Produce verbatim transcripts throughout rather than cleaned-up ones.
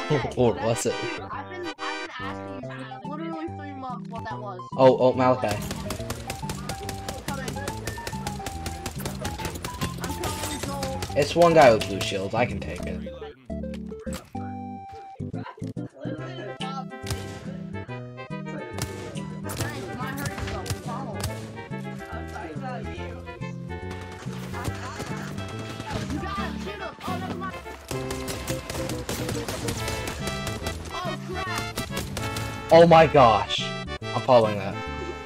Or was it? I've been, I've been asking you for literally three months what that was. Oh, oh, Malachi. Coming. I'm coming, Joel. It's one guy with blue shields. I can take it. Nice, mine hurt itself. Follow. You gotta shoot him. Oh, never mind. Oh, crap. Oh my gosh. I'm following that.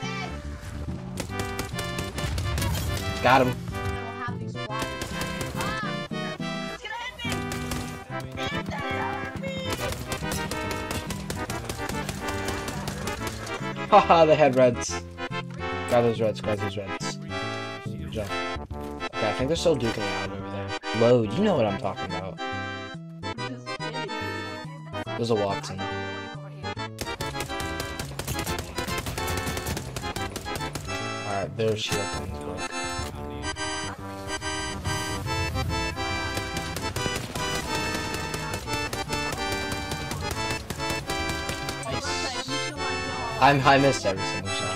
Got him. I will have these splatters. Ah! It's gonna hit me! It's gonna hit me! Haha, they had reds. Grab those reds, grab those reds. Good job. Okay, I think they're still duking it out over there. Load, you know what I'm talking about. There's a Watson. Alright, there's shield coming quick. I'm I missed every single shot.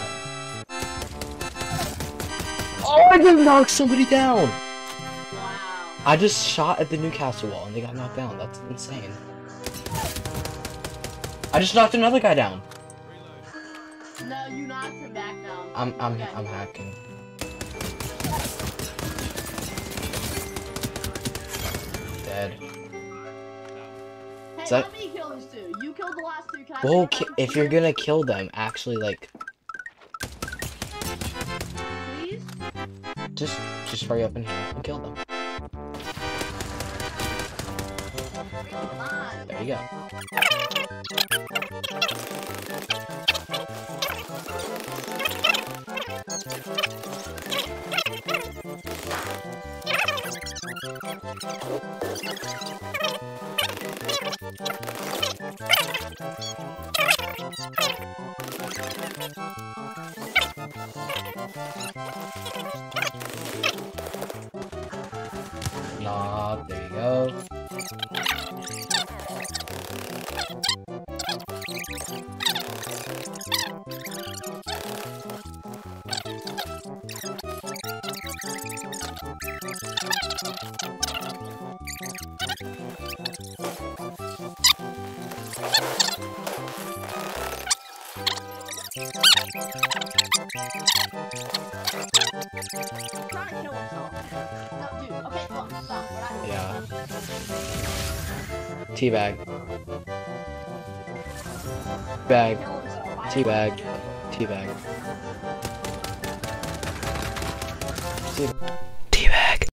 Oh, I just knocked somebody down! Wow. I just shot at the Newcastle wall and they got knocked down. That's insane. I just knocked another guy down. No, you knocked him back down. I'm I'm Okay. I'm hacking. Dead. Hey, Is that- let me kill these two. You killed the last two. Can I Well, take ki one if for you're you? gonna kill them, actually like Please? just just hurry up in here and kill them. Come on. There you go. Nah, there you go. He's trying to kill himself. No, dude. Okay, look. Stop. We're not doing Yeah. Teabag. Bag. Kill himself. I- Teabag. Teabag. Teabag.